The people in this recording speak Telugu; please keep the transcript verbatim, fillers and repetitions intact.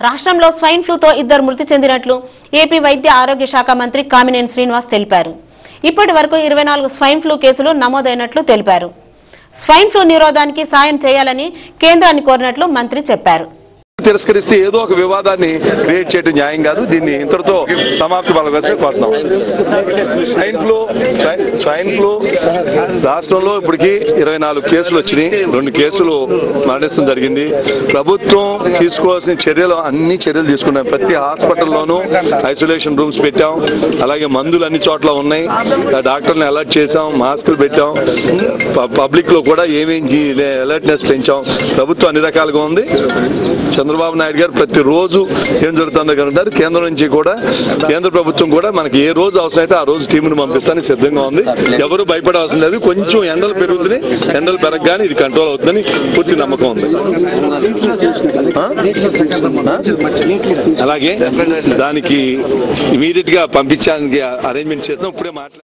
రాష్ట్రంలో స్వైన్ ఫ్లూతో ఇద్దరు మృతి చెందినట్లు ఏపీ వైద్య ఆరోగ్య శాఖ మంత్రి కామినేని శ్రీనివాస్ తెలిపారు. ఇప్పటి వరకు ఇరవై నాలుగు స్వైన్ ఫ్లూ కేసులు నమోదైనట్లు తెలిపారు. స్వైన్ ఫ్లూ నిరోధానికి సాయం చేయాలని కేంద్రాన్ని కోరినట్లు మంత్రి చెప్పారు. తిరస్కరిస్తే ఏదో ఒక వివాదాన్ని క్రియేట్ చేయడం న్యాయం కాదు. దీన్ని ఇంతటితో సమాప్తి పలకాల్సి కోరుతున్నాం. స్వైన్ ఫ్లూ స్వైన్ ఫ్లూ రాష్ట్రంలో ఇప్పటికీ ఇరవై నాలుగు కేసులు వచ్చినాయి. రెండు కేసులు మరణించడం జరిగింది. ప్రభుత్వం తీసుకోవాల్సిన చర్యలు అన్ని చర్యలు తీసుకున్నాం. ప్రతి హాస్పిటల్లోనూ ఐసోలేషన్ రూమ్స్ పెట్టాం. అలాగే మందులు అన్ని చోట్ల ఉన్నాయి. డాక్టర్ని అలర్ట్ చేసాం, మాస్కులు పెట్టాం. పబ్లిక్ లో కూడా ఏమేమి అలర్ట్నెస్ పెంచాం. ప్రభుత్వం అన్ని రకాలుగా ఉంది. చంద్రబాబు నాయుడు గారు ప్రతిరోజు ఏం జరుగుతుందో కనుంటారు. కేంద్రం నుంచి కూడా కేంద్ర ప్రభుత్వం కూడా మనకి ఏ రోజు అవసరమైతే ఆ రోజు టీంను పంపిస్తానికి సిద్ధంగా ఉంది. ఎవరు భయపడాల్సిన లేదు. కొంచెం ఎండలు పెరుగుతున్నాయి. ఎండలు పెరగగానే ఇది కంట్రోల్ అవుతుందని పూర్తి నమ్మకం ఉంది. అలాగే దానికి ఇమీడియట్ గా పంపించడానికి అరేంజ్మెంట్ చేస్తాం. ఇప్పుడే మాట్లాడు